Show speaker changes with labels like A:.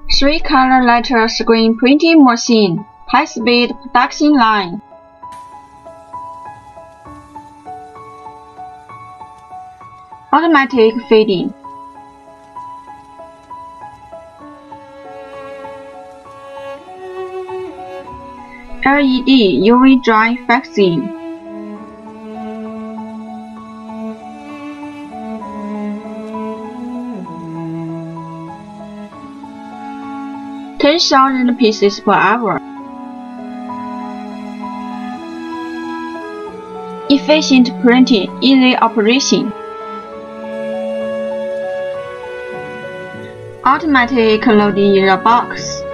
A: 3-color letter screen printing machine, high-speed production line. Automatic feeding. LED UV dry faxing. $10,000 pieces per hour. Efficient printing, easy operation. Automatic loading in a box.